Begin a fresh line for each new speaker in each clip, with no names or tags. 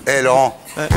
Eh, Laurent.
Ouais.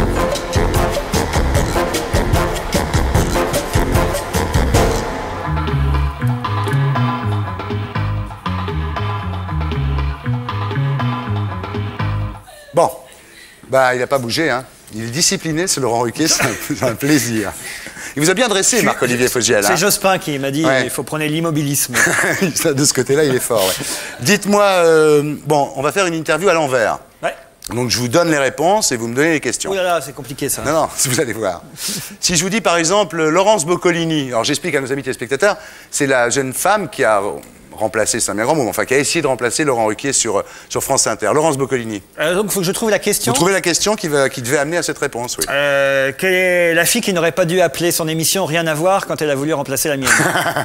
Bon, bah il n'a pas bougé, hein. Il est discipliné, c'est Laurent Ruquier, c'est un plaisir. Il vous a bien dressé, Marc-Olivier Fogiel.
C'est Jospin qui m'a dit
Ouais.
il faut prendre l'immobilisme.
De ce côté-là, il est fort. Ouais. Dites-moi, bon, on va faire une interview à l'envers.
Ouais.
Donc je vous donne les réponses et vous me donnez les questions.
Oh là là, c'est compliqué ça.
Non, non, vous allez voir. Si je vous dis par exemple Laurence Boccolini, alors j'explique à nos amis téléspectateurs, c'est la jeune femme qui a remplacé, c'est un bien grand mot, enfin qui a essayé de remplacer Laurent Ruquier sur France Inter. Laurence Boccolini.
Donc il faut que je trouve la question.
Vous trouvez la question qui devait amener à cette réponse, oui.
Quelle est la fille qui n'aurait pas dû appeler son émission Rien à voir quand elle a voulu remplacer la mienne?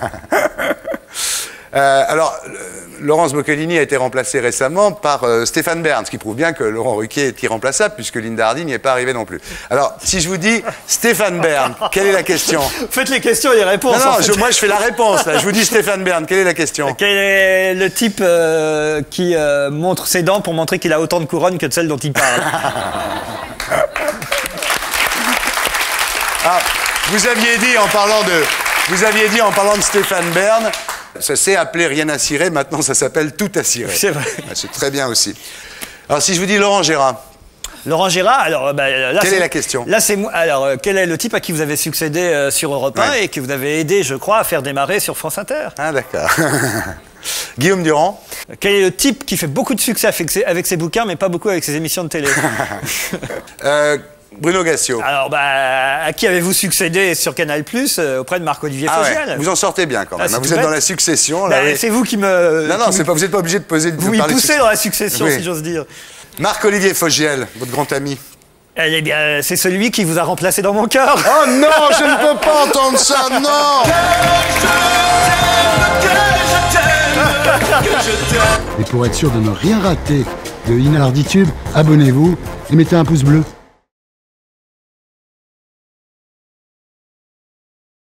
Alors, Laurence Boccolini a été remplacée récemment par Stéphane Bern, ce qui prouve bien que Laurent Ruquier est irremplaçable, puisque Linda Hardy n'y est pas arrivée non plus. Alors, si je vous dis Stéphane Bern, quelle est la question?
Faites les questions et les réponses.
Non, non,
en fait.
moi je fais la réponse, là. Je vous dis Stéphane Bern, quelle est la question?
Quel est le type qui montre ses dents pour montrer qu'il a autant de couronnes que de celles dont il parle?
Ah, vous aviez dit en parlant de Stéphane Bern, ça s'est appelé Rien à cirer, maintenant ça s'appelle Tout à cirer.
C'est vrai.
Ah, c'est très bien aussi. Alors si je vous dis Laurent Gérard,
Laurent Gérard, alors là,
quelle est la question?
Là, c'est moi. Alors, quel est le type à qui vous avez succédé sur Europe 1 et que vous avez aidé, je crois, à faire démarrer sur France Inter?
Ah d'accord. Guillaume Durand.
Quel est le type qui fait beaucoup de succès avec ses bouquins, mais pas beaucoup avec ses émissions de télé?
Bruno Gassio.
Alors, à qui avez-vous succédé sur Canal+, auprès de Marc-Olivier Fogiel?
Ouais. Vous en sortez bien quand même.
Ah,
Vous êtes dans la succession. Là, oui.
C'est vous qui me...
Non, non, vous n'êtes pas obligé de poser...
Vous m'y poussez dans la succession, si j'ose dire.
Marc-Olivier Fogiel, votre grand ami.
Eh bien, c'est celui qui vous a remplacé dans mon cœur.
Oh non, je ne peux pas entendre ça, non.
Et pour être sûr de ne rien rater de Inarditube, abonnez-vous et mettez un pouce bleu.